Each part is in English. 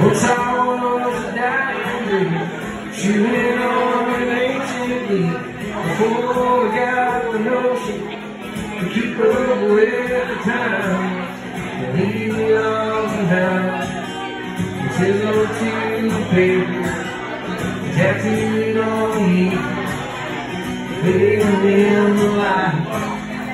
Once I was a dying breed, she went on an ancient lead. Before we got the notion to keep up with the time, and leave the ups and downs, and chisel to the paper, tattooed on me, living in the light.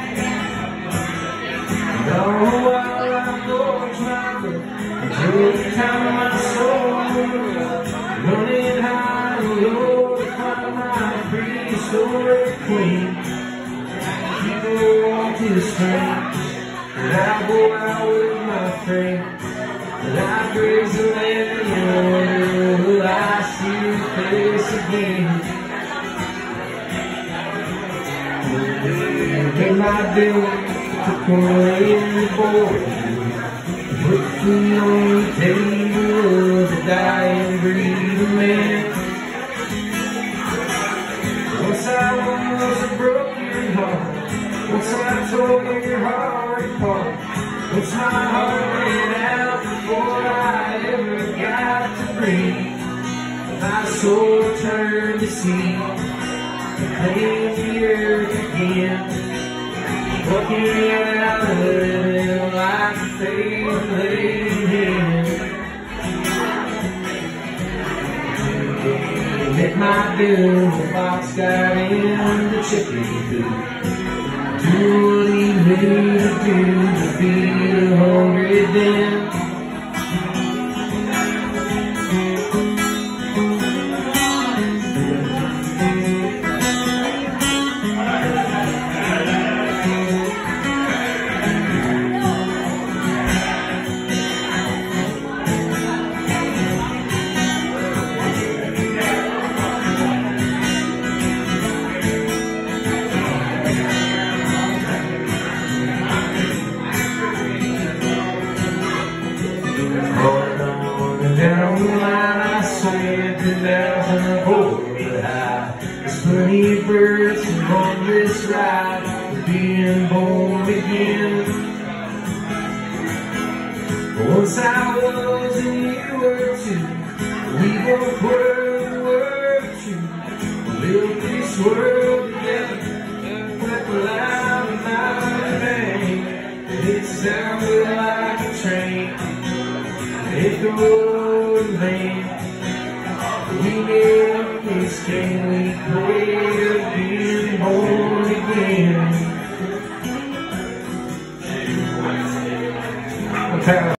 And all the while I'm going trying until the time of my soul, running high and low to find my prehistoric queen. People want to strange, and I go out with my friend, and I graze the land and will I see your face again? In my bill, took away the board, put me on the table of a dying breed of man. Once I was a broken heart, once I tore your heart apart, once my heart ran out before I ever got to breathe, my soul turned to sea, to claim the earth again. Looking out of it like a faded lady hand. Hit my bill, the box got in the chicken coop. Do what he made to do to feed a hungry den. Down the line I said 2004, but there's plenty of birds who on this ride for being born again. Once I was and you were too, we both were the word true. We built this world together like a loud mountain bang, and it sounded like a train. It goes lane. We made up this game, we prayed of being born again.